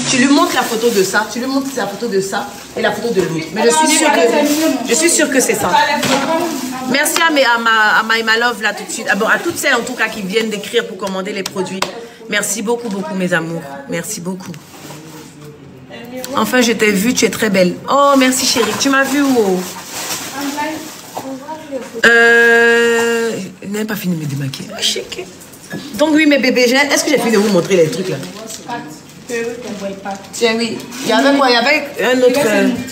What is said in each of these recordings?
Tu lui montres la photo de ça, tu lui montres la photo de ça et la photo de l'autre. Mais je suis sûre que c'est ça. Merci à My Love là tout de suite. Ah bon, à toutes celles en tout cas qui viennent d'écrire pour commander les produits. Merci beaucoup, beaucoup mes amours. Merci beaucoup. Enfin, je t'ai vue, tu es très belle. Oh, merci chérie. Tu m'as vue où? Je n'ai pas fini de me démaquiller. Donc oui, mes bébés, est-ce que j'ai fini de vous montrer les trucs là? Tiens, oui. Il y avait quoi? Il y avait un autre...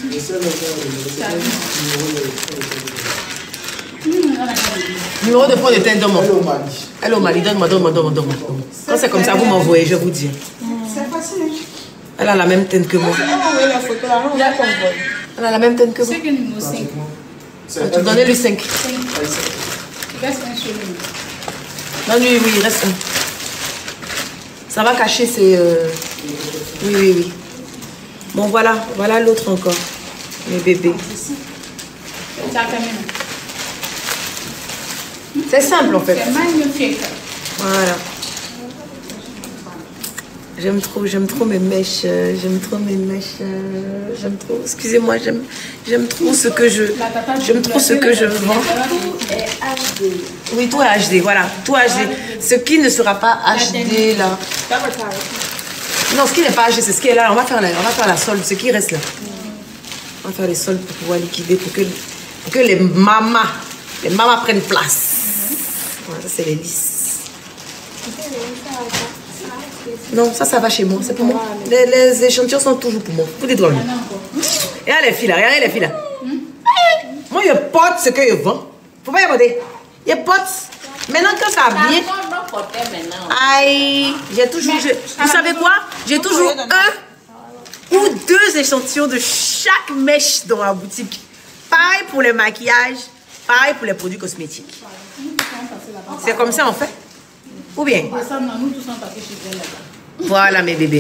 Numéro de fond de teint, donne-moi. Hello Mali, donne-moi. Quand c'est comme ça, vous m'envoyez, je vous dis. C'est facile. Elle a la même teinte que moi. Elle a la même teinte que moi. C'est que numéro 5. Tu donnais le 5. Il reste un chez lui. Non, oui, il reste un. Ça va cacher ses... Oui. Bon, voilà l'autre encore. Mes bébés. C'est simple en fait. C'est magnifique. Voilà. J'aime trop mes mèches. J'aime trop. Excusez-moi, j'aime trop ce que je. J'aime trop ce que je vends. Tout est HD. Oui, tout est HD, voilà. Tout HD. Ce qui ne sera pas HD là. Non, ce qui n'est pas HD, c'est ce qui est là. On va faire la solde, ce qui reste là. On va faire les soldes pour pouvoir liquider, pour que les mamas prennent place. Voilà, ça c'est les lisses. Non, ça va chez moi, c'est pour moi. Les échantillons sont toujours pour moi. Vous dites droit. Et là, les filles là, regardez les filles là. Moi, je porte ce que je vends. Faut pas y regarder. Je porte. Maintenant que ça vient. Aïe, j'ai toujours. Vous savez quoi? J'ai toujours un ou deux échantillons de chaque mèche dans ma boutique. Pareil pour le maquillage, pareil pour les produits cosmétiques. C'est comme ça en fait? Ou bien? Voilà mes bébés.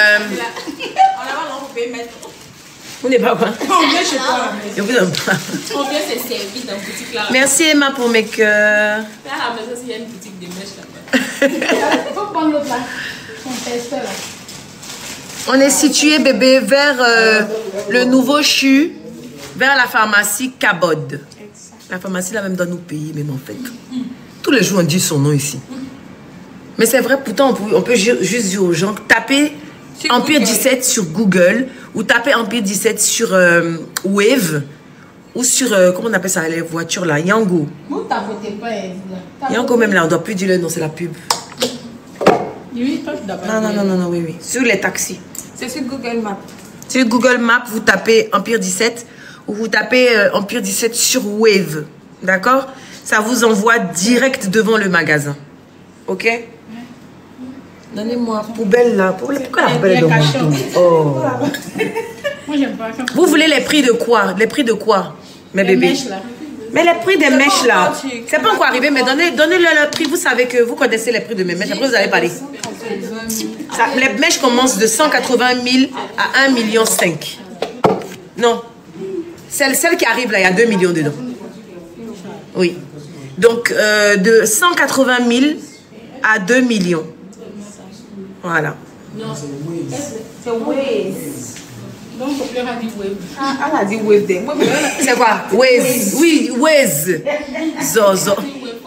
Vous n'êtes pas quoi? On vient chez toi. Je vous aime pas. On vient se servir dans la boutique là. Merci Emma pour mes cœurs. À la maison, s'il y a une boutique de mèches là-bas. Il faut prendre l'autre là. Son testeur là. On est situé bébé vers le nouveau CHU, vers la pharmacie Cabod. La pharmacie là même doit nous payer même en fait. Tous les jours on dit son nom ici. Mais c'est vrai, pourtant on peut juste dire aux gens, tapez Empire 17 sur Google ou tapez Empire 17 sur Wave ou sur, comment on appelle ça, les voitures là, Yango. Vous t'avotez pas, Eve. Yango même là, on doit plus dire le nom, c'est la pub. Oui, toi tu dois pas. Non, oui. Sur les taxis. C'est sur Google Maps. Sur Google Maps, vous tapez Empire 17 ou vous tapez Empire 17 sur Wave. D'accord? Ça vous envoie direct devant le magasin. Ok? Donnez-moi poubelle là. Pourquoi la poubelle est dans mon dos? Oh. Moi j'aime pas. Vous voulez les prix de quoi? Les prix de quoi, mes bébés? Mèches, là. Mais les prix des mèches là, c'est pas encore arrivé, mais donnez-le le prix. Vous savez que vous connaissez les prix de mes mèches. Après vous allez parler. Ça, les mèches commencent de 180 000 à 1,5 million. Non. Celle qui arrive là, il y a 2 millions dedans. Oui. Donc, de 180 000 à 2 millions. Voilà. Non, c'est Waze. Donc, il faut plus dire Wave. Elle a dit Wave. C'est quoi? Waze. Oui, Waze. Zozo.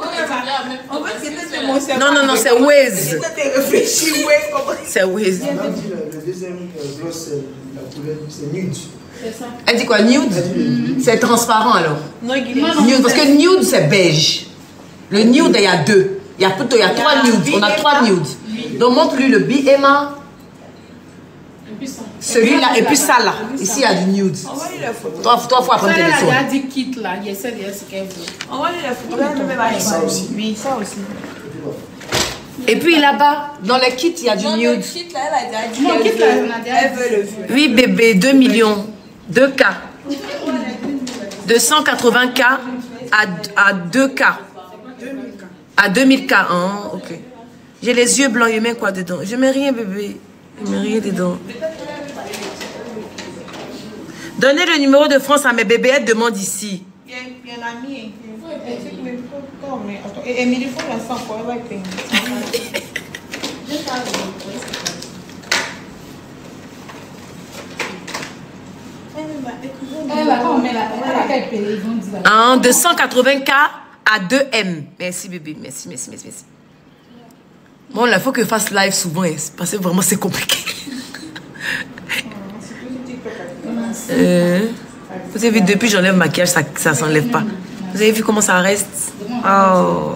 Non, c'est Waze. C'est Waze. Le deuxième gloss, c'est nude. Elle dit quoi? Nude? C'est transparent alors? Nude, parce que nude c'est beige. Le nude, il y a deux. Il y a 3 nudes. On a 3 nudes. Donc montre-lui le B, Emma. Celui-là, et puis ça là. Ici, il y a du nude. Toi, faut apprendre tes leçons. Il y a dit kit là. Il y a ce qu'elle veut. Ça aussi. Oui, ça aussi. Et puis là-bas, dans les kits, il y a du nude. Kit là, elle a dit. Non, kit là, on a déjà. Elle veut le feu. Oui, bébé, 2 millions. 2K. De 180K à 2K. À 2000K. Hein? Ok. J'ai les yeux blancs. Je mets quoi dedans? Je mets rien, bébé. Je mets rien dedans. Donnez le numéro de France à mes bébés. Elle demande ici. Il y en a mis. Et Emily, il faut la sang pour elle. En 280K à 2M. Merci bébé, merci. Bon, là, il faut que je fasse live souvent, parce que vraiment c'est compliqué. Vous avez vu, depuis j'enlève le maquillage, ça ne s'enlève pas. Vous avez vu comment ça reste? Oh.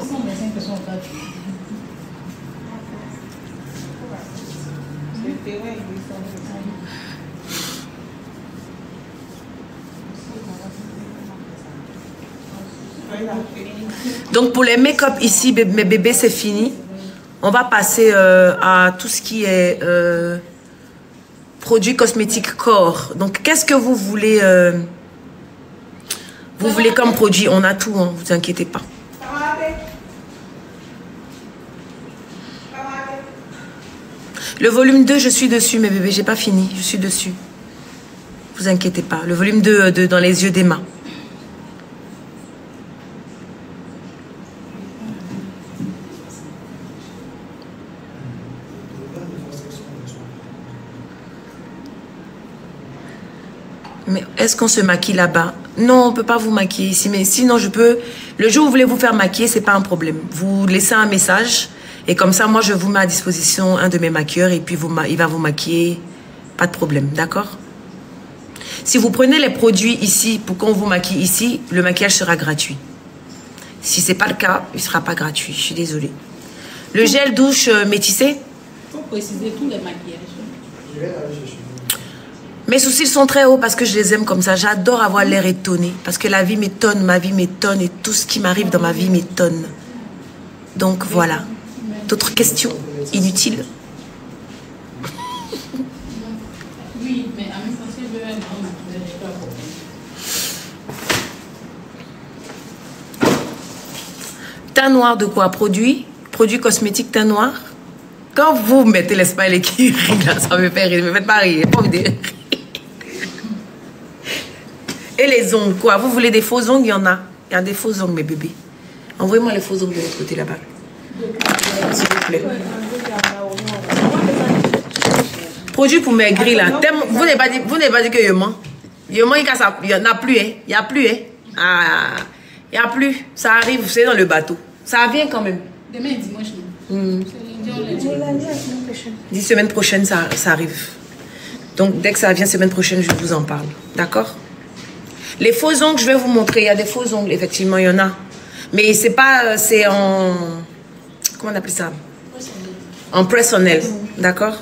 Donc pour les make-up ici, mes bébés, c'est fini. On va passer à tout ce qui est produits cosmétiques corps. Donc qu'est-ce que vous voulez comme produit? On a tout, hein, vous inquiétez pas. Le volume 2, je suis dessus, mes bébés, j'ai pas fini, je suis dessus. Vous inquiétez pas. Le volume 2 dans les yeux d'Emma. Mais est-ce qu'on se maquille là-bas? Non, on ne peut pas vous maquiller ici. Mais sinon, je peux... Le jour où vous voulez vous faire maquiller, ce n'est pas un problème. Vous laissez un message. Et comme ça, moi, je vous mets à disposition un de mes maquilleurs. Et puis, il va vous maquiller. Pas de problème, d'accord? Si vous prenez les produits ici pour qu'on vous maquille ici, le maquillage sera gratuit. Si ce n'est pas le cas, il ne sera pas gratuit. Je suis désolée. Le gel douche métissé? Il faut préciser tous les maquillages. Mes sourcils sont très hauts parce que je les aime comme ça. J'adore avoir l'air étonné. Parce que la vie m'étonne, ma vie m'étonne. Et tout ce qui m'arrive dans ma vie m'étonne. Donc voilà. D'autres questions inutiles? Oui, mais en même temps, si je veux un grand maquillage, je peux apporter. Teint noir de quoi? Produit cosmétique teint noir? Quand vous mettez les smileys qui rient là, ça me fait rire. Ne me faites pas rire. Pas envie de rire. Et les ongles, quoi? Vous voulez des faux ongles? Il y en a. Il y a des faux ongles, mes bébés. Envoyez-moi les faux ongles de l'autre côté là-bas. S'il vous plaît. Produit pour maigrir, là. Vous n'avez pas dit que je mens. Je mens, il n'y en a plus, hein. Il n'y a plus, hein. Ah, il n'y a plus. Ça arrive, vous savez, dans le bateau. Ça vient quand même. Demain, dimanche, Dix semaine prochaine, ça arrive. Donc, dès que ça vient semaine prochaine, je vous en parle. D'accord? Les faux ongles, je vais vous montrer. Il y a des faux ongles, effectivement, il y en a. Mais c'est pas... C'est en... Comment on appelle ça? En press-on-nail. D'accord?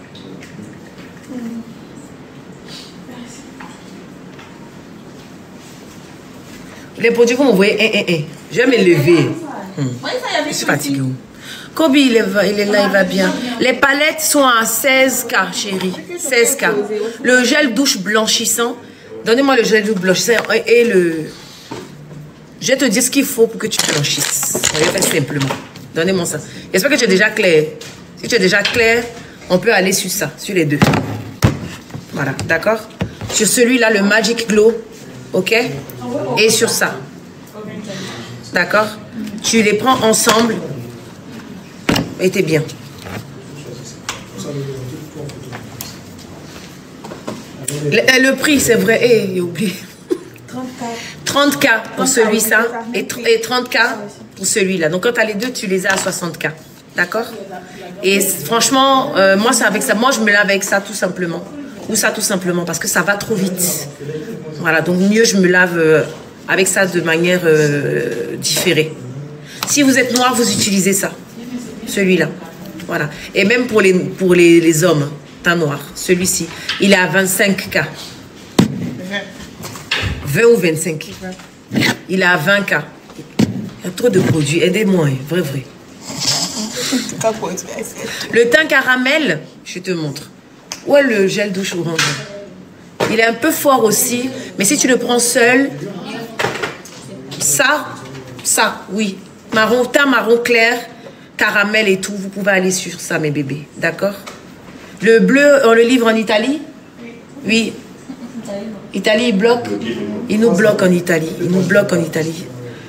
Les produits, vous m'envoyez... Je vais me lever. Je suis fatiguée. Kobe, il est là, il va bien. Les palettes sont à 16K, chérie. 16K. Le gel douche blanchissant. Donnez-moi le gel douche blanchissant et le... Je vais te dire ce qu'il faut pour que tu blanchisses. On va faire simplement. Donnez-moi ça. J'espère que tu es déjà clair. Si tu es déjà clair, on peut aller sur ça, sur les deux. Voilà, d'accord? Sur celui-là, le Magic Glow. OK? Et sur ça. D'accord? Tu les prends ensemble. Et t'es bien. Le prix, c'est vrai. J'ai oublié. 30K pour celui-là et 30K pour celui-là. Donc quand tu as les deux, tu les as à 60K. D'accord? Et franchement, moi, c'est avec ça. Moi, je me lave avec ça tout simplement. Ou ça tout simplement parce que ça va trop vite. Voilà, donc mieux je me lave avec ça de manière différée. Si vous êtes noir, vous utilisez ça. Celui-là. Voilà. Et même pour les hommes, teint noir, celui-ci, il est à 25K. 20 ou 25. Il est à 20K. Il y a trop de produits. Aidez-moi, vrai. Le teint caramel, je te montre. Où est le gel douche orange? Il est un peu fort aussi. Mais si tu le prends seul, ça, oui. Teint marron clair, caramel et tout. Vous pouvez aller sur ça, mes bébés. D'accord? Le bleu, on le livre en Italie? Oui. Italie, il bloque. Il nous bloque en Italie. Il nous bloque en Italie.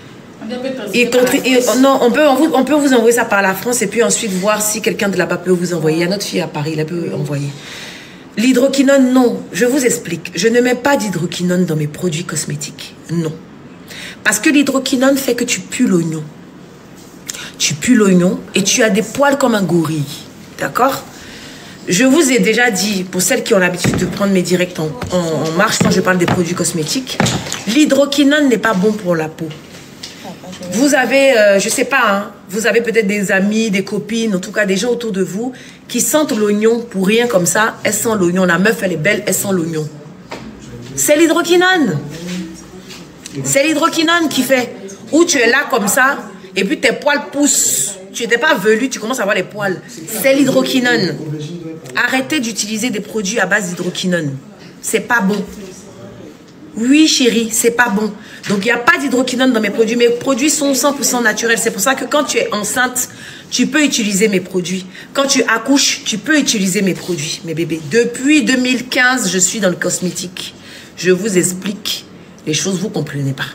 Non, on peut vous envoyer ça par la France et puis ensuite voir si quelqu'un de là-bas peut vous envoyer. Il y a notre fille à Paris, elle peut envoyer. L'hydroquinone, non. Je vous explique. Je ne mets pas d'hydroquinone dans mes produits cosmétiques. Non. Parce que l'hydroquinone fait que tu pues l'oignon. Tu pues l'oignon et tu as des poils comme un gorille. D'accord? Je vous ai déjà dit, pour celles qui ont l'habitude de prendre mes directs en marche quand je parle des produits cosmétiques, l'hydroquinone n'est pas bon pour la peau. Vous avez, je sais pas, hein, vous avez peut-être des amis, des copines, en tout cas des gens autour de vous qui sentent l'oignon pour rien comme ça. Elle sent l'oignon. La meuf, elle est belle, elle sent l'oignon. C'est l'hydroquinone. C'est l'hydroquinone qui fait. Où tu es là comme ça, et puis tes poils poussent. Tu n'étais pas velu, tu commences à avoir les poils. C'est l'hydroquinone. Arrêtez d'utiliser des produits à base d'hydroquinone. C'est pas bon. Oui, chérie, c'est pas bon. Donc, il n'y a pas d'hydroquinone dans mes produits. Mes produits sont 100% naturels. C'est pour ça que quand tu es enceinte, tu peux utiliser mes produits. Quand tu accouches, tu peux utiliser mes produits, mes bébés. Depuis 2015, je suis dans le cosmétique. Je vous explique les choses, vous ne comprenez pas.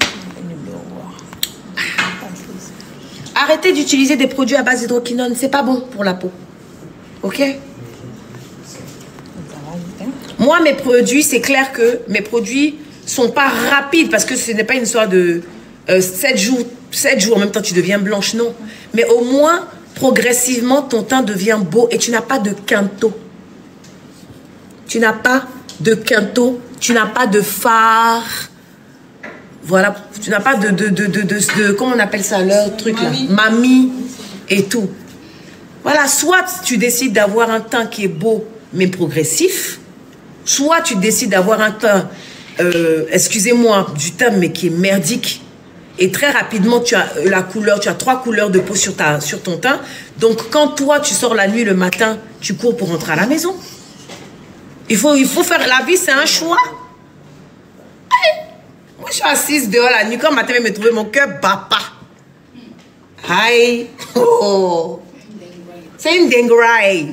Arrêtez d'utiliser des produits à base d'hydroquinone. C'est pas bon pour la peau. Ok? Moi, mes produits, c'est clair que mes produits sont pas rapides parce que ce n'est pas une histoire de 7 jours, en même temps tu deviens blanche, non. Mais au moins, progressivement, ton teint devient beau et tu n'as pas de quinto. Tu n'as pas de quinto, tu n'as pas de fard. Voilà, tu n'as pas de comment on appelle ça, leur truc là, mamie et tout. Voilà, soit tu décides d'avoir un teint qui est beau mais progressif, soit tu décides d'avoir un teint, excusez-moi, du teint mais qui est merdique. Et très rapidement, tu as la couleur, tu as 3 couleurs de peau sur ton teint. Donc, quand toi, tu sors la nuit, le matin, tu cours pour rentrer à la maison. Il faut faire, la vie, c'est un choix. Moi, je suis assise dehors la nuit, quand matin, je me trouver mon cœur bat pas. Aïe. Oh. C'est une dinguerie.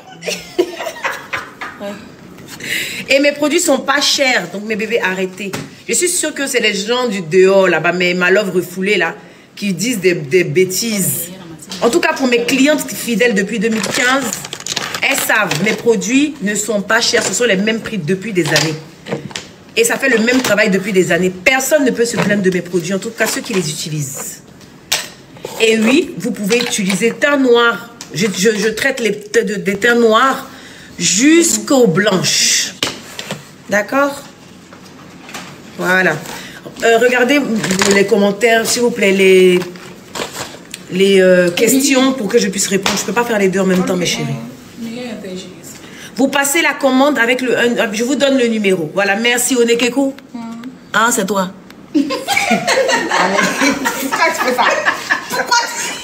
Et mes produits sont pas chers, donc mes bébés, arrêtez. Je suis sûre que c'est les gens du dehors là-bas, mes malov refoulés là, qui disent des bêtises. En tout cas, pour mes clientes fidèles depuis 2015, elles savent, mes produits ne sont pas chers, ce sont les mêmes prix depuis des années. Et ça fait le même travail depuis des années. Personne ne peut se plaindre de mes produits, en tout cas ceux qui les utilisent. Et oui, vous pouvez utiliser teint noir. Je traite des teints noirs jusqu'aux blanches. D'accord? Voilà. Regardez les commentaires, s'il vous plaît, les questions pour que je puisse répondre. Je ne peux pas faire les deux en même temps, mes chéris. Vous passez la commande avec le... Je vous donne le numéro. Voilà, merci Onekeku. Ah, c'est toi. Pourquoi tu fais ça? Pourquoi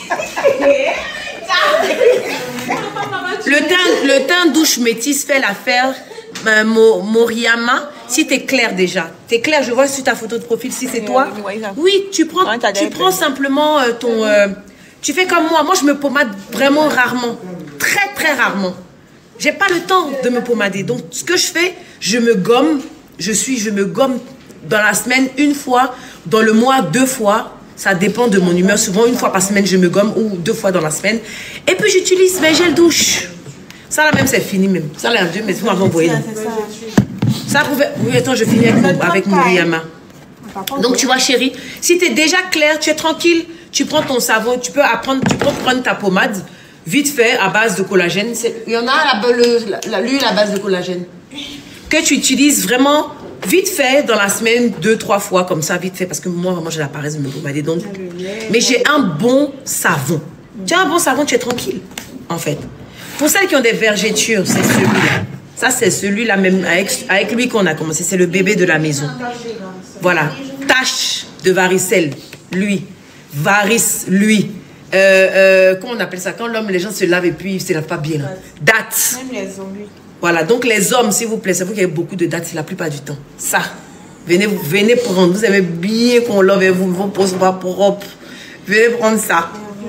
Le teint douche métisse fait l'affaire Moriyama. Si tu es clair déjà. Tu es clair, je vois sur ta photo de profil si c'est toi. Oui, tu prends simplement ton... tu fais comme moi. Moi, je me pommade vraiment rarement. Très, très rarement. J'ai pas le temps de me pommader. Donc, ce que je fais, je me gomme. Je me gomme dans la semaine 1 fois. Dans le mois 2 fois. Ça dépend de mon humeur. Souvent, 1 fois par semaine, je me gomme ou 2 fois dans la semaine. Et puis, j'utilise mes gels douche. Ça, là même, c'est fini même. Ça, là, Dieu, mais vous m'avez envoyé là. Ça pouvait... Oui, attends, je finis avec Moriyama. Donc, tu vois, chérie, si tu es déjà clair, tu es tranquille, tu prends ton savon, tu peux prendre ta pommade, vite fait, à base de collagène. Il y en a l'huile à base de collagène. Que tu utilises vraiment vite fait dans la semaine, 2-3 fois, comme ça, vite fait. Parce que moi, vraiment, j'ai la paresse de me pommader. Donc... Mais j'ai un bon savon. Tu as un bon savon, tu es tranquille, en fait. Pour celles qui ont des vergetures, c'est celui-là. Ça, c'est celui-là même, avec lui qu'on a commencé. C'est le bébé de la maison. Voilà. Tache de varicelle, lui. Varice, lui. Comment on appelle ça? Quand l'homme, les gens se lavent et puis ils ne se lavent pas bien. Date. Même les hommes. Voilà. Donc, les hommes, s'il vous plaît, c'est vous qui avez beaucoup de dates la plupart du temps. Ça. Venez prendre. Vous aimez bien qu'on lave et vous ne vous posez pas propre. Venez prendre ça.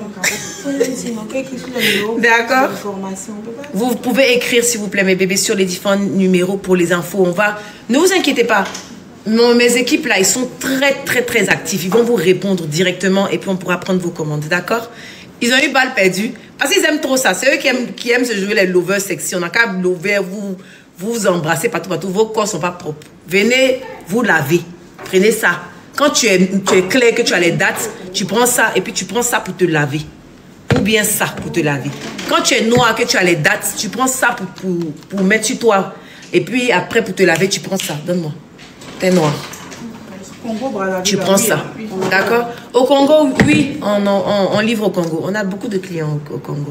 D'accord. Vous pouvez écrire s'il vous plaît mes bébés sur les différents numéros pour les infos. Ne vous inquiétez pas. Mes équipes là, ils sont très très très actifs. Ils vont vous répondre directement et puis on pourra prendre vos commandes. D'accord. Ils ont eu balle perdue. Parce qu'ils aiment trop ça. C'est eux qui aiment se jouer les lovers sexy. On n'a qu'à lover, vous embrasser partout. Vos corps ne sont pas propres. Venez vous laver. Prenez ça. Quand tu es clair, que tu as les dates, tu prends ça et puis tu prends ça pour te laver. Ou bien ça pour te laver. Quand tu es noir, que tu as les dates, tu prends ça pour mettre sur toi. Et puis après, pour te laver, tu prends ça. Donne-moi. T'es noir. Tu prends ça. D'accord? Au Congo, oui, on livre au Congo. On a beaucoup de clients au Congo.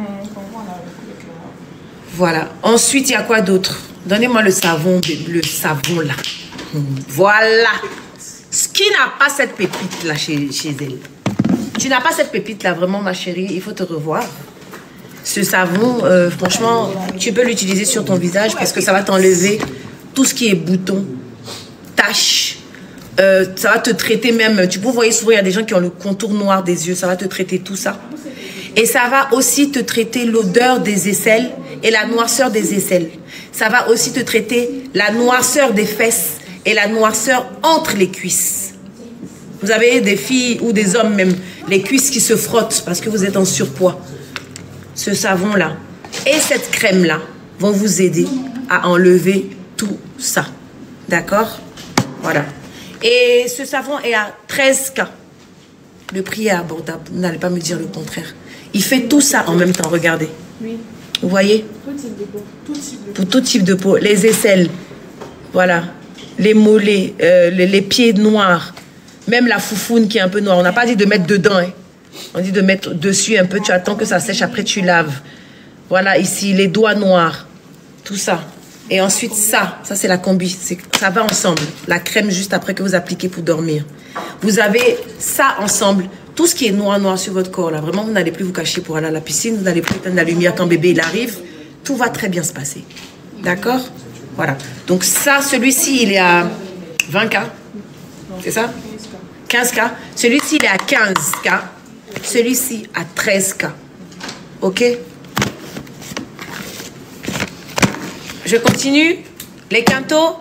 Voilà. Ensuite, il y a quoi d'autre? Donnez-moi le savon là. Voilà. Qui n'a pas cette pépite là chez elle? Tu n'as pas cette pépite là, vraiment, ma chérie. Il faut te revoir. Ce savon, franchement, tu peux l'utiliser sur ton visage parce que ça va t'enlever tout ce qui est boutons, taches. Ça va te traiter même. Vous voyez souvent, il y a des gens qui ont le contour noir des yeux. Ça va te traiter tout ça. Et ça va aussi te traiter l'odeur des aisselles et la noirceur des aisselles. Ça va aussi te traiter la noirceur des fesses et la noirceur entre les cuisses. Vous avez des filles ou des hommes même, les cuisses qui se frottent parce que vous êtes en surpoids. Ce savon-là et cette crème-là vont vous aider à enlever tout ça. D'accord? Voilà. Et ce savon est à 13K. Le prix est abordable. Vous n'allez pas me dire le contraire. Il fait tout ça en même temps. Regardez. Oui. Vous voyez? Tout type de peau. Pour tout type de peau. Les aisselles. Voilà. Les mollets. Les pieds noirs. Même la foufoune qui est un peu noire. On n'a pas dit de mettre dedans. Hein. On dit de mettre dessus un peu. Tu attends que ça sèche. Après, tu laves. Voilà, ici, les doigts noirs. Tout ça. Et ensuite, ça c'est la combi. Ça va ensemble. La crème juste après que vous appliquez pour dormir. Vous avez ça ensemble. Tout ce qui est noir sur votre corps, là. Vraiment, vous n'allez plus vous cacher pour aller à la piscine. Vous n'allez plus éteindre la lumière quand bébé il arrive. Tout va très bien se passer. D'accord? Voilà. Donc ça, celui-ci, il est à 20K. C'est ça? 15K. Celui-ci, il est à 15K. Celui-ci, à 13K. OK? Je continue. Les Quinto.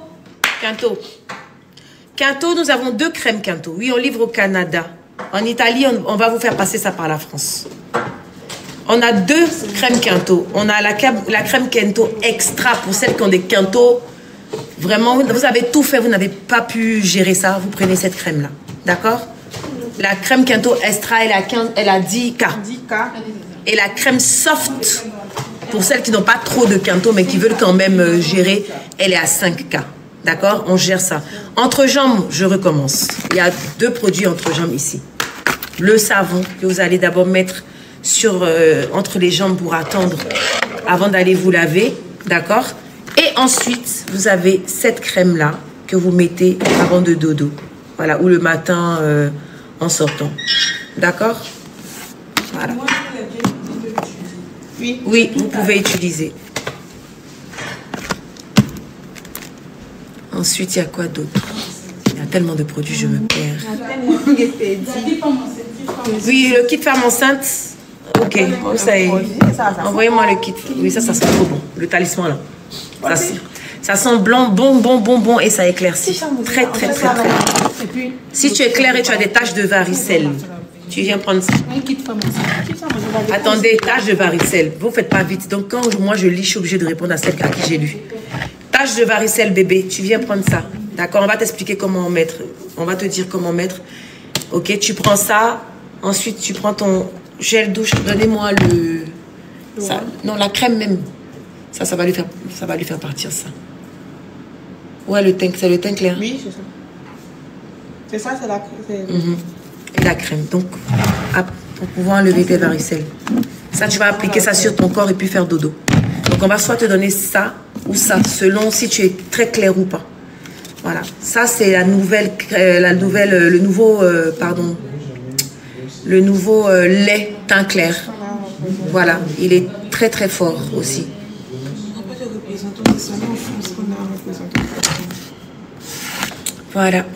Quinto, nous avons 2 crèmes Quinto. Oui, on livre au Canada. En Italie, on va vous faire passer ça par la France. On a 2 crèmes Quinto. On a la crème Quinto extra pour celles qui ont des Quinto. Vraiment, vous avez tout fait, vous n'avez pas pu gérer ça. Vous prenez cette crème-là. D'accord? La crème Quinto extra, elle a 10K. 10K. Et la crème soft, pour celles qui n'ont pas trop de Quinto, mais qui veulent quand même gérer, elle est à 5K. D'accord? On gère ça. Entrejambe, je recommence. Il y a 2 produits entrejambe ici. Le savon que vous allez d'abord mettre entre les jambes pour attendre avant d'aller vous laver. D'accord? Et ensuite, vous avez cette crème-là que vous mettez avant de dodo. Voilà, ou le matin en sortant. D'accord? Voilà. Oui, vous pouvez utiliser. Ensuite, il y a quoi d'autre? Il y a tellement de produits, je me perds. Oui, le kit femme enceinte. Ok, ça y est. Envoyez-moi le kit. Oui, ça sent trop bon. Le talisman, là. Ça sent blanc, bon, et ça éclaircit. Très. Si tu es clair et tu as des taches de varicelle, tu viens prendre ça. Attendez, taches de varicelle. Vous ne faites pas vite. Donc, quand moi je lis, je suis obligée de répondre à celle à qui j'ai lu. Taches de varicelle, bébé, tu viens prendre ça. D'accord, on va t'expliquer comment mettre. On va te dire comment mettre. Ok, tu prends ça. Ensuite, tu prends ton gel douche. Donnez-moi non, la crème même. Ça va lui faire partir ça. Ouais, c'est le teint clair. Oui, c'est ça. C'est ça, c'est la crème. Et la crème. Donc, pour pouvoir enlever tes varicelles. Ça, tu vas appliquer ça sur ton corps et puis faire dodo. Donc, on va soit te donner ça ou ça, selon si tu es très clair ou pas. Voilà. Ça, c'est le nouveau lait teint clair. Voilà. Il est très fort aussi. Voilà.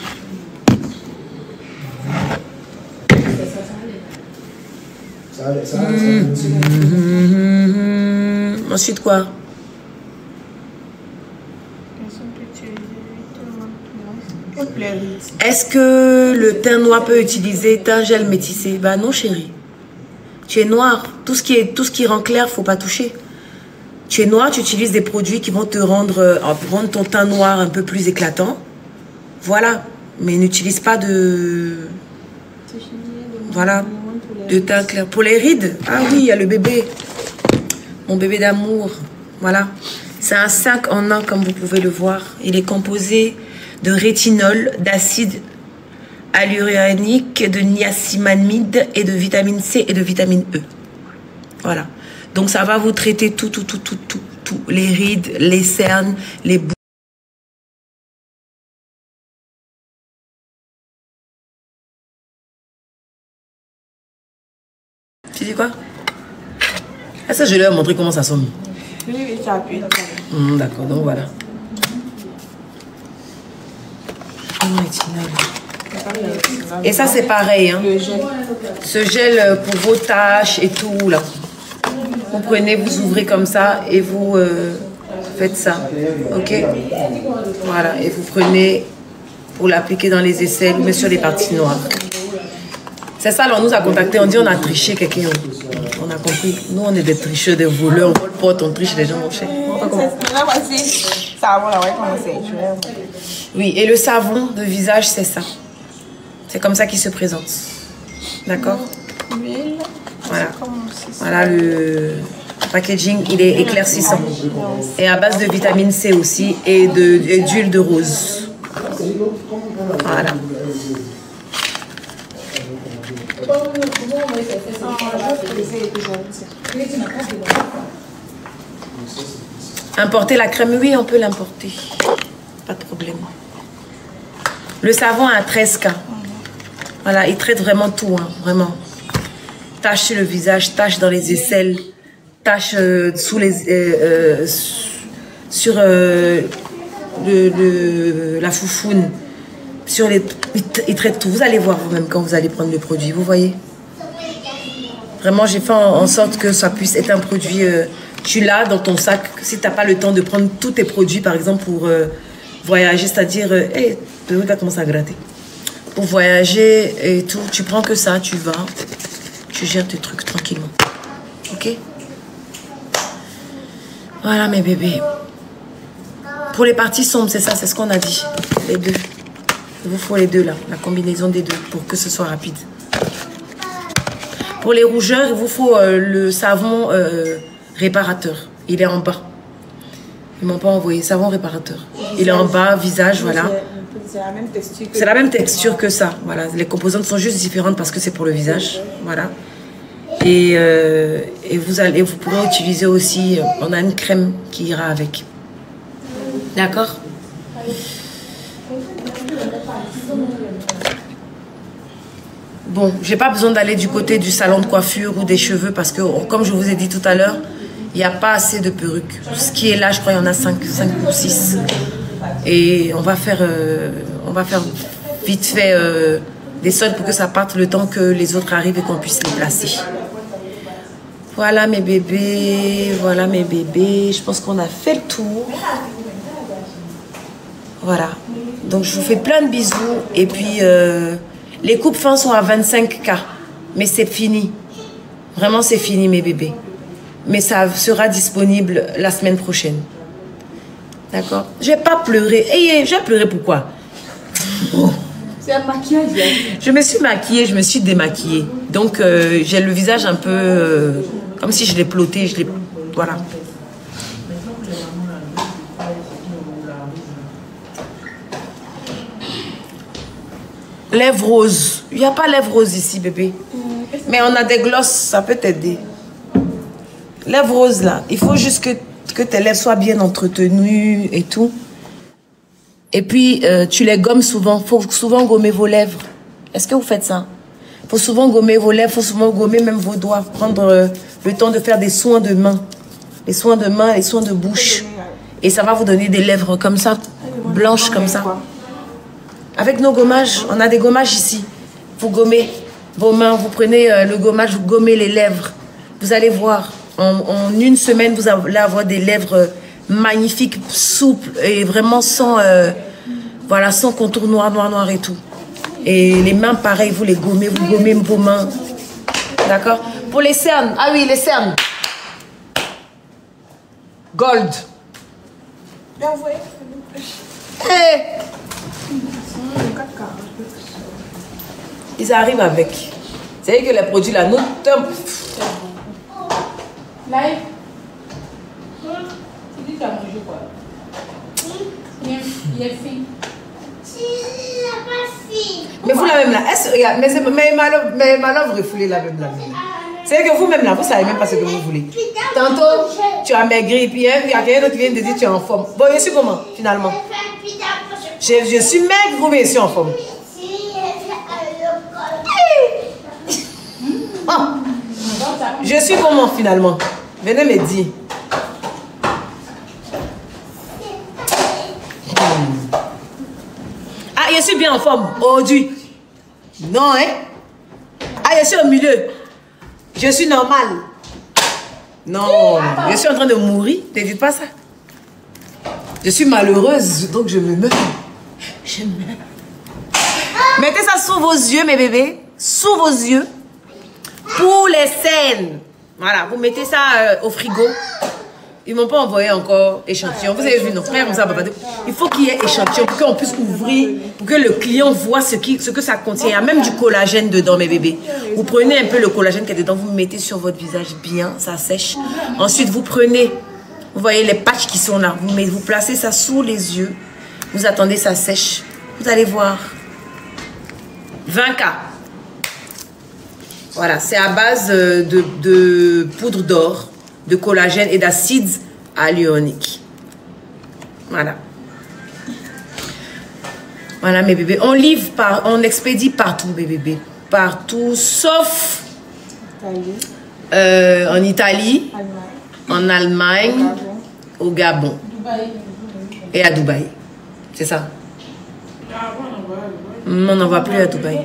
Ensuite quoi? Est-ce que le teint noir peut utiliser teint gel métissé? Bah non chérie. Tu es noir. Tout ce qui rend clair, faut pas toucher. Tu es noir, tu utilises des produits qui vont te rendre ton teint noir un peu plus éclatant. Voilà. Mais n'utilise pas de... Voilà. De teint clair. Pour les rides, ah oui, il y a le bébé. Mon bébé d'amour. Voilà. C'est un 5 en 1, comme vous pouvez le voir. Il est composé de rétinol, d'acide hyaluronique, de niacinamide et de vitamine C et de vitamine E. Voilà. Donc ça va vous traiter tout. Les rides, les cernes, les boucles. Tu dis quoi? Ah, ça, je leur ai montré comment ça sonne. Oui, tu appuies. D'accord, donc voilà. Et ça, c'est pareil. Hein. Ce gel pour vos taches et tout, là. Vous prenez, vous ouvrez comme ça et vous faites ça. Ok? Voilà. Et vous prenez pour l'appliquer dans les aisselles, mais sur les parties noires. C'est ça, alors on nous a contacté. On dit on a triché quelqu'un. On a compris. Nous, on est des tricheurs, des voleurs. On vole porte, on triche, les gens vont chez. Oui, et le savon de visage, c'est ça. C'est comme ça qu'il se présente. D'accord? Voilà. Voilà le packaging, il est éclaircissant. Et à base de vitamine C aussi et d'huile de rose. Voilà. Importer la crème, oui, on peut l'importer. Pas de problème. Le savon a 13K. Voilà, il traite vraiment tout, hein, vraiment. Taches sur le visage, taches dans les aisselles, taches sous les, sur la foufoune. Sur les, il traite tout. Vous allez voir vous-même quand vous allez prendre le produit. Vous voyez? Vraiment, j'ai fait en sorte que ça puisse être un produit... tu l'as dans ton sac. Si tu n'as pas le temps de prendre tous tes produits, par exemple, pour voyager, c'est-à-dire... Hey, regarde comment ça a gratté. Pour voyager et tout, tu prends que ça, tu vas. Tu gères tes trucs tranquillement. Ok? Voilà, mes bébés. Pour les parties sombres, c'est ça, c'est ce qu'on a dit. Les deux. Il vous faut les deux là, la combinaison des deux pour que ce soit rapide. Pour les rougeurs, il vous faut le savon réparateur. Il est en bas. Ils m'ont pas envoyé savon réparateur. Il est en bas, visage, voilà. C'est la même texture. C'est la même texture que ça. Voilà, les composantes sont juste différentes parce que c'est pour le visage. Voilà. Et vous pourrez utiliser aussi. On a une crème qui ira avec. D'accord? Bon, j'ai pas besoin d'aller du côté du salon de coiffure ou des cheveux parce que, comme je vous ai dit tout à l'heure, il n'y a pas assez de perruques. Ce qui est là, je crois, il y en a 5 ou 6. Et on va faire vite fait des soldes pour que ça parte le temps que les autres arrivent et qu'on puisse les placer. Voilà mes bébés, voilà mes bébés. Je pense qu'on a fait le tour. Voilà. Donc je vous fais plein de bisous et puis... les coupes fins sont à 25K, mais c'est fini. Vraiment, c'est fini, mes bébés. Mais ça sera disponible la semaine prochaine. D'accord? Je vais pas pleurer. Hey, je vais pleurer pourquoi? C'est un maquillage. Je me suis maquillée, je me suis démaquillée. Donc, j'ai le visage un peu... comme si je l'ai ploté, voilà. Lèvres roses. Il n'y a pas lèvres roses ici, bébé. Mais on a des glosses, ça peut t'aider. Lèvres roses, là. Il faut juste que tes lèvres soient bien entretenues et tout. Et puis, tu les gommes souvent. Il faut souvent gommer vos lèvres. Est-ce que vous faites ça? Il faut souvent gommer vos lèvres, il faut souvent gommer même vos doigts. Prendre le temps de faire des soins de main. Les soins de main, les soins de bouche. Et ça va vous donner des lèvres comme ça, blanches comme ça. Avec nos gommages, on a des gommages ici. Vous gommez vos mains, vous prenez le gommage, vous gommez les lèvres. Vous allez voir, en une semaine, vous allez avoir des lèvres magnifiques, souples et vraiment sans, voilà, sans contour noir et tout. Et les mains, pareil, vous les gommez, vous gommez vos mains. D'accord? Pour les cernes. Ah oui, les cernes. Gold. Bien envoyé. Hey. Ils arrivent avec. C'est vrai que les produits là, nous... Live. Tu dis que tu as mangé quoi? Il est fille. Mais vous la même là, regarde, mais Malov refoulez la même là. C'est que vous-même là, vous savez même pas ce que vous voulez. Tantôt, tu as maigri, puis il y a quelqu'un d'autre qui vient de dire que tu es en forme. Bon, je suis comment, finalement? Je suis maigre ou bien je suis en forme? Oh. Je suis comment, finalement? Venez me dire. Ah, je suis bien en forme aujourd'hui. Non, hein? Ah, je suis au milieu. Je suis normale. Non, je suis en train de mourir. Ne dites pas ça. Je suis malheureuse, donc je me meurs. Je meurs. Mettez ça sous vos yeux, mes bébés. Sous vos yeux. Pour les scènes. Voilà, vous mettez ça au frigo. Ils ne m'ont pas envoyé encore échantillon. Vous avez vu, nos frères, il faut qu'il y ait échantillon pour qu'on puisse ouvrir, pour que le client voit ce que ça contient. Il y a même du collagène dedans, mes bébés. Vous prenez un peu le collagène qui est dedans, vous mettez sur votre visage bien, ça sèche. Ensuite, vous prenez, vous voyez les patchs qui sont là. Vous placez ça sous les yeux. Vous attendez, ça sèche. Vous allez voir. 20K. Voilà, c'est à base de poudre d'or, de collagène et d'acide hyaluronique. Voilà. Voilà mes bébés. On livre on expédie partout mes bébés. Partout, sauf en Italie, en Allemagne, au Gabon et à Dubaï. C'est ça. On n'envoie plus à Dubaï.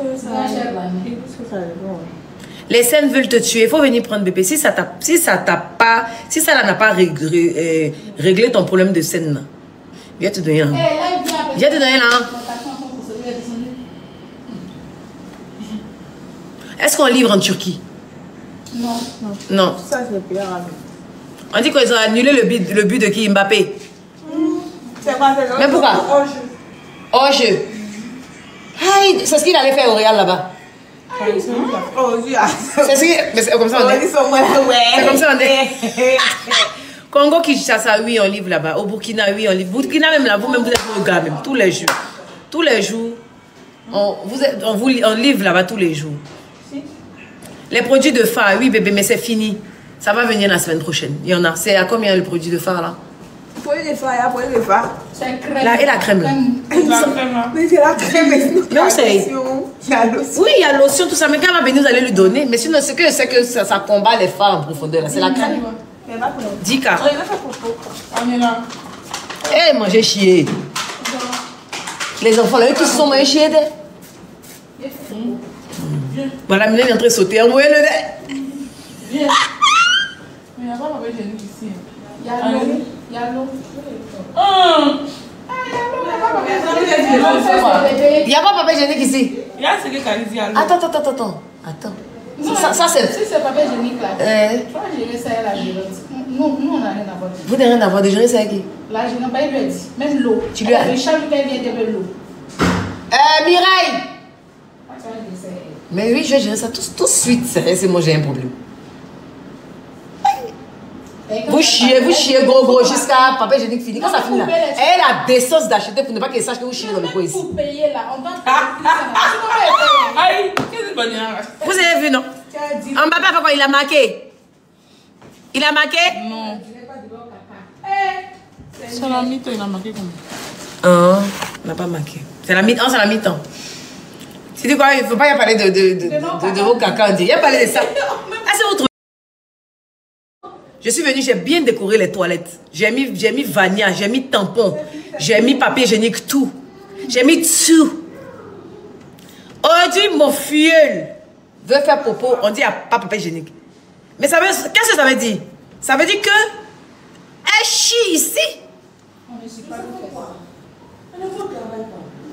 Les scènes veulent te tuer. Il faut venir prendre bébé. Si ça n'a pas réglé ton problème de scène, là, viens te donner là. Viens te donner là. Est-ce qu'on livre en Turquie? Non. Non. Ça, c'est pire. On dit qu'ils ont annulé le but de qui? Mbappé. C'est quoi? Mais pourquoi? Hors jeu. Hey, c'est ce qu'il allait faire au Real là-bas. C'est comme ça on est. C'est comme ça on est. Congo Kinshasa, oui, on livre là-bas. Au Burkina, oui, on livre. Burkina même là, vous-même, vous êtes au gars même, tous les jours. Tous les jours, on livre là-bas tous les jours. Les produits de phare, oui bébé, mais c'est fini. Ça va venir la semaine prochaine. Il y en a. C'est à combien le produit de phare là? Pour les phares, pour les phares. Là, et la crème là. Mais c'est la crème. Mais on sait. Oui, il y a lotion, tout ça. Mais quand elle va venir, vous allez lui donner. Mais sinon, c'est que ça combat les phares en profondeur. C'est la crème. 10K. On est là. Eh, manger chier. Les enfants là, eux tous sont mangés chier. Voilà, Mylène est en train de sauter. Envoyez-le. Viens. Mais il n'y a pas de papier génique ici. Il y a l'eau. Il y a l'eau. Il n'y a pas de papier génique ici. Il y a ce que Kalizi a. Attends. Ça c'est... Si c'est papier génique là, tu vas gérer ça et la gérante. Nous, on n'a rien à voir. Vous n'avez rien à voir de gérer ça avec qui? La gérante, il lui a dit. Même l'eau. Tu lui as... Le chat lui a dit de l'eau. Mireille! Mais oui, je vais gérer ça tout de suite. C'est moi, j'ai un problème. Vous chiez, gros, jusqu'à papier génique fini. Quand ça finit là, elle a la décence d'acheter pour ne pas qu'elle sache que vous chiez dans le coin ici. Pour payer là, on doit Aïe, qu'est-ce que c'est? Vous avez vu, non? Mbappé a fait quoi? Il a marqué. Il a marqué? Non. C'est la mi-temps, il a marqué comme Ah, on n'a pas marqué. C'est la mi-temps, c'est la mi-temps. C'est quoi? Il ne faut pas y parler de vos caca. Il y a parlé de ça. Ah, c'est votre... Je suis venue, j'ai bien décoré les toilettes. J'ai mis Vania, j'ai mis tampon, j'ai mis papier hygiénique, tout. J'ai mis tout. Aujourd'hui, mon filleul veut faire popo, on dit pas papier hygiénique. Mais qu'est-ce que ça veut dire? Ça veut dire que elle chie ici.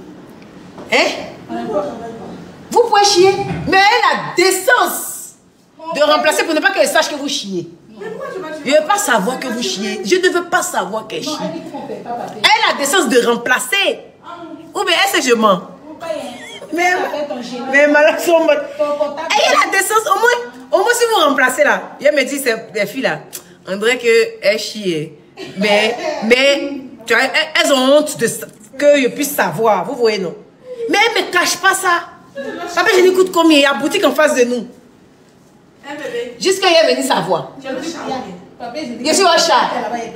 Hein? Vous pouvez chier, mais elle a décence de remplacer pour ne pas qu'elle sache que vous chiez. Je ne veux pas savoir que vous chiez. Je ne veux pas savoir qu'elle chie. Elle a la décence de remplacer. Ou bien elle sait que je mens. Mais malheureusement, elle a la décence. Au moins si vous remplacez là. Elle me dit, ces filles là, on dirait qu'elles chient. Mais tu vois, elles ont honte de que je puisse savoir. Vous voyez, non? Mais elle ne me cache pas ça. Papa, je n'écoute combien? Il y a une boutique en face de nous. Jusqu'à hier, venu savoir. Je suis au chat.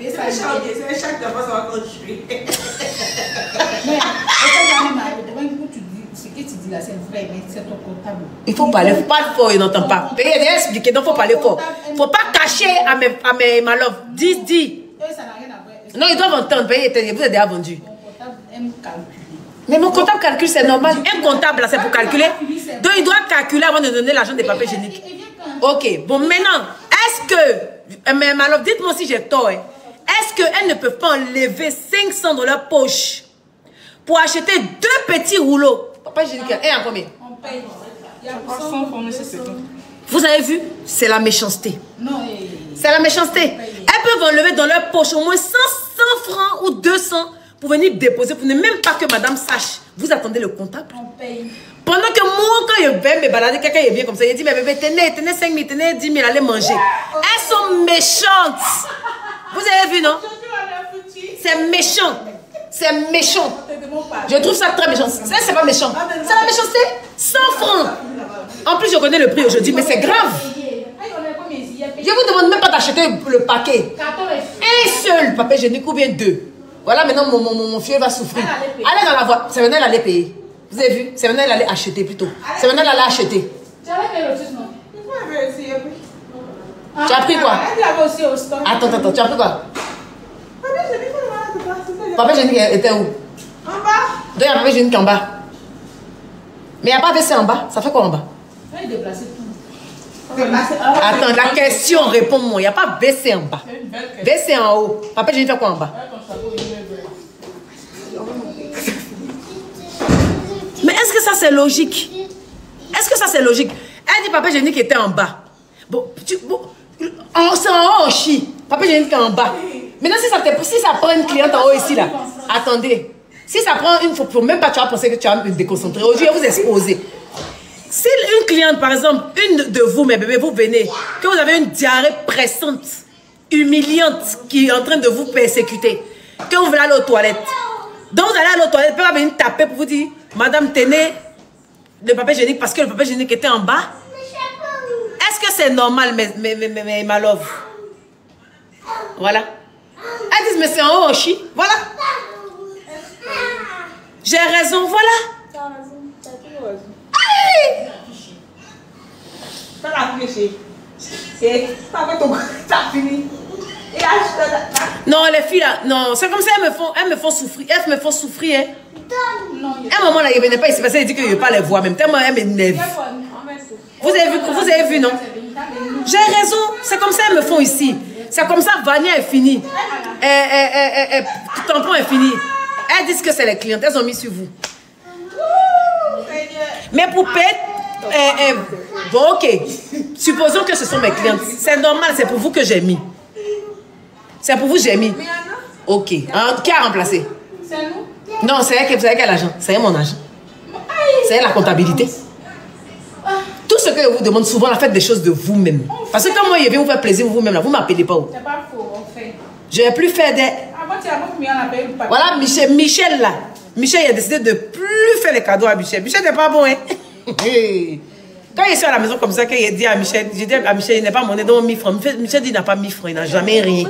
Il faut parler fort, il n'entend pas. Il y a expliqué, donc il faut parler fort. Il ne faut pas cacher à mes malofs. Dis. Non, ils doivent entendre. Vous êtes déjà vendu. Mais mon comptable calcule, c'est normal. Un comptable, c'est pour calculer. Donc il doit calculer avant de donner l'argent des papiers hygiéniques. Ok, bon, maintenant, est-ce que, mais alors, dites-moi si j'ai tort, est-ce qu'elles ne peuvent pas enlever 500 dans leur poche pour acheter 2 petits rouleaux? Papa hygiénique, et en combien? On paye. Vous avez vu? C'est la méchanceté. C'est la méchanceté. Elles peuvent enlever dans leur poche au moins 100 francs ou 200 pour venir déposer, pour ne même pas que madame sache. Vous attendez le comptable? On paye. Pendant que moi, quand je vais me balader, quelqu'un vient comme ça, il dit, mais bébé, tenez 5 000, tenez 10 000, allez manger. Elles sont méchantes. Vous avez vu, non? C'est méchant. C'est méchant. Je trouve ça très méchant. Ça, c'est pas méchant. C'est la méchanceté. 100 francs. En plus, je connais le prix aujourd'hui, mais c'est grave. Je vous demande même pas d'acheter le paquet. Un seul papier hygiénique ou bien 2. Voilà, maintenant, mon fieu va souffrir. Allez dans la voie. C'est maintenant, elle allait payer. Vous avez vu? C'est maintenant, elle allait acheter plutôt. C'est maintenant, elle allait acheter. Tu as pris quoi? Attends, tu as pris quoi? Papier hygiénique était où? En bas. Donc, il y a un papier hygiénique en bas. Mais il n'y a pas WC en bas. Ça fait quoi en bas? Attends, la question, réponds-moi. Il n'y a pas WC en bas. WC en haut. Papier hygiénique fait quoi en bas? Mais est-ce que ça c'est logique? Est-ce que ça c'est logique? Elle dit papier hygiénique était en bas. Bon, c'est en haut, on chie. Papier hygiénique en bas. Maintenant, si ça prend une cliente en haut ici, là, attendez. Si ça prend une fois, pour même pas, tu vas penser que tu vas me déconcentrer. Aujourd'hui, je vais vous exposer. Si une cliente, par exemple, une de vous, mes bébés, vous venez, que vous avez une diarrhée pressante, humiliante, qui est en train de vous persécuter, que vous voulez aller aux toilettes. Donc, vous allez aller aux toilettes, elle va venir taper pour vous dire, madame, tenez le papier hygiénique parce que le papier hygiénique était en bas. Est-ce que c'est normal, mes malove? Voilà. Elles disent, mais c'est en haut, on chie. Voilà. J'ai raison, voilà. Tu as raison. Tu as toujours raison. Aïe! Ça l'a fléché. Et ça fait ton... Ça fini. Et non, les filles là, non, c'est comme ça, elles me font souffrir. Elles me font souffrir, hein. Non, un moment là, il ne venait pas ici parce qu'elle dit que je ne veux pas les voir même. Tellement elle m'énerve. Vous avez vu, non? J'ai raison. C'est comme ça elles me font ici. C'est comme ça Vania est finie. Tampon est fini. Elles disent que c'est les clientes. Elles ont mis sur vous. Mais pour payer... bon, ok. Supposons que ce sont mes clientes. C'est normal, c'est pour vous que j'ai mis. C'est pour vous que j'ai mis. Ok. Qui a remplacé? C'est nous. Non, c'est elle qui a l'agent. C'est mon agent. C'est elle la comptabilité. Tout ce que je vous demande souvent, la faites des choses de vous-même. Parce que quand moi, je viens vous faire plaisir vous-même, vous ne m'appelez pas. C'est pas faux, on fait. Je n'ai plus fait des... Voilà, Michel là. Michel, il a décidé de plus faire les cadeaux à Michel. Michel n'est pas bon, hein. Quand il est à la maison comme ça, quand il dit à Michel, je dis à Michel, il n'est pas monnaie, donc 1000 francs. Michel dit qu'il n'a pas 1000 francs, il n'a jamais rien.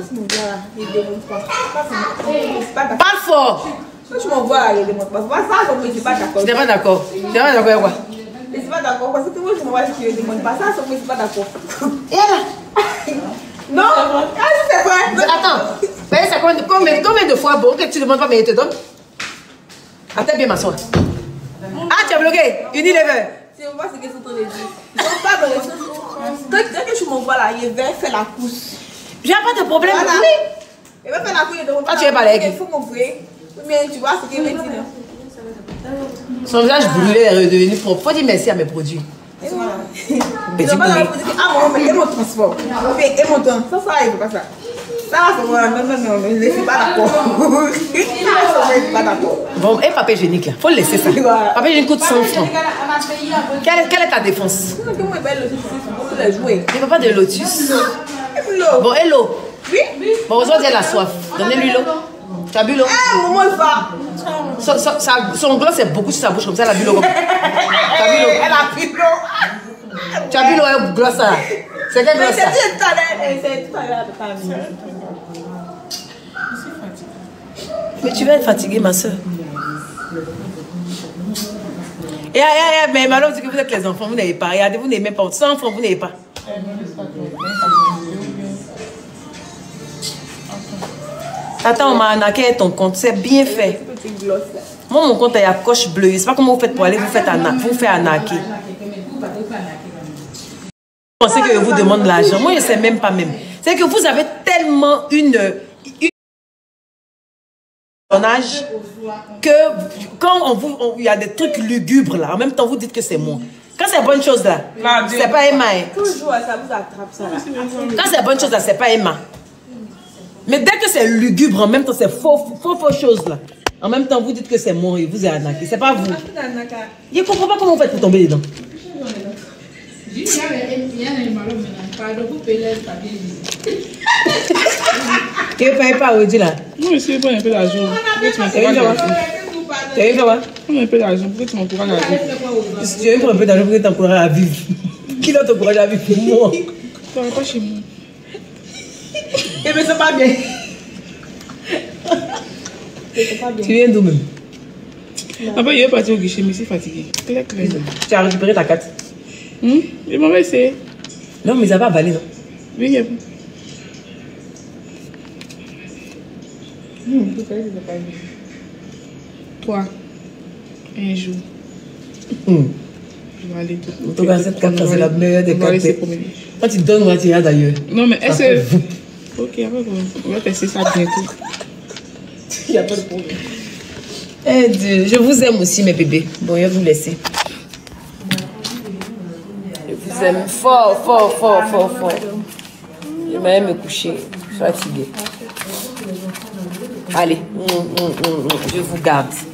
Parle fort. Tu m'envoies là, il démontre pas. Ça, je ne suis pas d'accord. Tu n'es pas d'accord. Tu n'es pas d'accord avec quoi? Je ne suis pas d'accord parce que moi, je m'envoie si tu ne demandes pas ça, je ne suis pas d'accord. Et là? Non, c'est vrai. Attends, combien de fois bon que tu ne demandes pas, mais il te donne? Attends bien m'asseoir. Ah, tu as bloqué Unilever. C'est moi ce qu'ils sont en train de dire. Ils sont pas dans les choses. Dès que tu m'envoies là, il va faire la course. J'ai pas de problème. Voilà. Oui. Il va faire la course, il demande pas. Ah, tu veux parler avec lui? Il faut m'ouvrir. Mais tu vois ce qu'il veut dire. Son visage brûlé est redevenu propre. Faut dire merci à mes produits. Petit poulet. Ah bon, mais et mon transport. Et mon temps. Ça, il faut pas ça. Ça, non, je ne suis pas d'accord. Je ne suis pas d'accord. Bon, et papier hygiénique là, faut le laisser ça. Papier hygiénique coûte 100 francs. Quelle est ta défense? Il ne veut pas de lotus. Bon, et l'eau? Oui. Bon, aujourd'hui elle a soif. Donnez-lui l'eau. Tu as bu l'eau? Maman, il va. Son gloss est beaucoup sur sa bouche comme ça, elle a bu l'eau. Tu as bu l'eau? Elle a bu l'eau. Tu as bu l'eau et gloss là? C'est quel gloss ça? C'est tout à l'heure de ta vie. Mais tu vas être fatiguée, ma soeur. Mais Malo dit que vous êtes les enfants, vous n'avez pas. Regardez, vous n'avez même pas. 100 francs, vous n'avez pas. Attends, on m'a arnaqué ton compte. C'est bien fait. Moi, mon compte est à coche bleue. Je ne sais pas comment vous faites pour aller vous faire arnaquer. Vous pensez que je vous demande de l'argent. Moi, je ne sais même pas même. C'est que vous avez tellement une que quand il y a des trucs lugubres là, en même temps vous dites que c'est moi. Quand c'est bonne chose là, c'est pas Emma. Toujours, ça vous attrape ça là. Quand c'est bonne chose là, c'est pas Emma. Mais dès que c'est lugubre, en même temps c'est faux chose là. En même temps vous dites que c'est moi et vous êtes arnaqué. C'est pas vous. Je ne comprends pas comment vous faites pour tomber dedans. Tu ne payes pas aujourd'hui là? Non, mais si je prends un peu d'argent, pourquoi tu m'encourages à vivre? Tu as eu quoi? Prends un peu d'argent, pourquoi tu m'encourages à vivre? Si tu as eu un peu d'argent, pourquoi tu t'encourages à vivre? Qui doit t'encourager à vivre pour moi? Tu n'aurais pas chez moi. Eh mais c'est pas bien. Tu viens d'où même? Après, il est parti au guichet, mais c'est fatigué. Claire. Tu as récupéré ta carte? Je m'en vais essayer. Non, mais ça va avalé, non? Oui, il y a pas. Toi, un jour, je vais aller tout. En tout cas, cette carte, c'est la meilleure des cartes. Quand tu donnes, moi, tu iras d'ailleurs. Non, mais est-ce que... Ok, on va tester ça bientôt. Il n'y a pas de problème. Eh Dieu, je vous aime aussi, mes bébés. Bon, je vais vous laisser. Je vous aime fort. Je vais même me coucher. Je suis fatiguée. Allez, je vous garde.